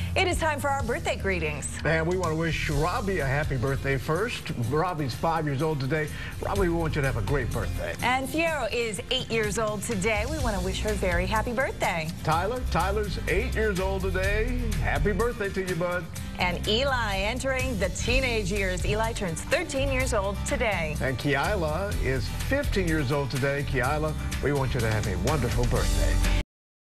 It is time for our birthday greetings. And we want to wish Robbie a happy birthday first. Robbie's 5 years old today. Robbie, we want you to have a great birthday. And Fejiro is 8 years old today. We want to wish her a very happy birthday. Tyler's 8 years old today. Happy birthday to you, bud. And Eli entering the teenage years. Eli turns 13 years old today. And Kyilah is 15 years old today. Kyilah, we want you to have a wonderful birthday.